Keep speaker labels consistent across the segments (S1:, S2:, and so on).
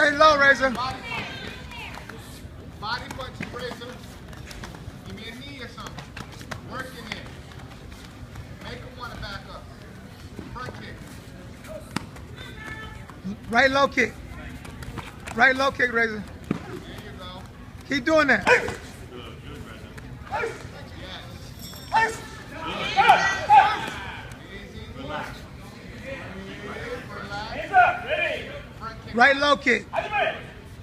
S1: Stay low, Reza.
S2: Body punches, Reza. Give me a knee or something. Working it. Make him want to back up. Front kick.
S1: Right low kick. Right low kick, Reza.
S2: There you go.
S1: Keep doing that.
S2: Good, Reza. Yes. Easy. Relax.
S3: Hands up, ready.
S2: Front kick.
S1: Right low kick.
S3: Anime.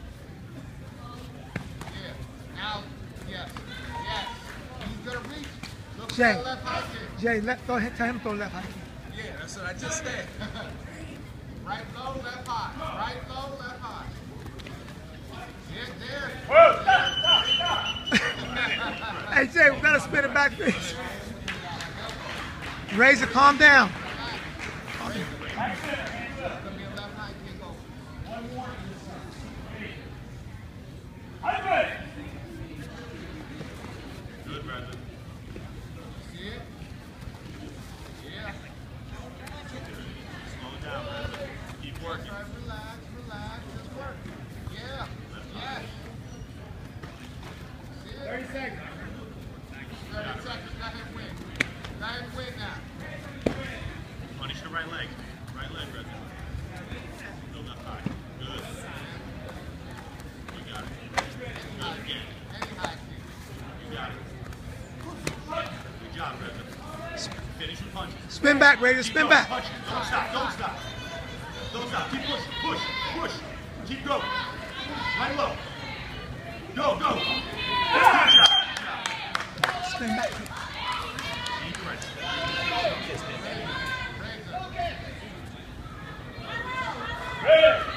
S2: Yeah. Now, yes. Yes. He's going to reach. Look
S1: Jay.
S2: for that left high kick.
S1: Jay, tell him to throw left high kick.
S2: Yeah, that's what I just said. Right low, left high. Right low, left high. Yeah, there.
S3: Whoa, stop.
S1: Hey, Jay, we got to spin it back. Razor, calm down.
S2: It's going to be a left high kick over.
S3: Anime.
S4: Good, Reza.
S2: See it? Yeah.
S4: Slow it down, Reza. Keep working.
S2: Right, relax, relax. Just work. Yeah. Yes. See it?
S3: 30 seconds.
S2: 30 seconds. Let him win. Let him win now.
S4: Punish the right leg. Right leg, Reza. Go left high. Good. You got it. Again.
S2: Any high kick.
S4: You got it. Good job, Reza. Finish with punches.
S1: Spin back, Razor.
S4: Keep
S1: Spin
S4: going.
S1: back.
S4: Punch. Don't stop. Don't stop. Don't stop. Keep pushing. Push. Push. Keep going. Right low. Go. Go. Good job.
S1: Spin back.
S4: Deep breath.
S3: Ready.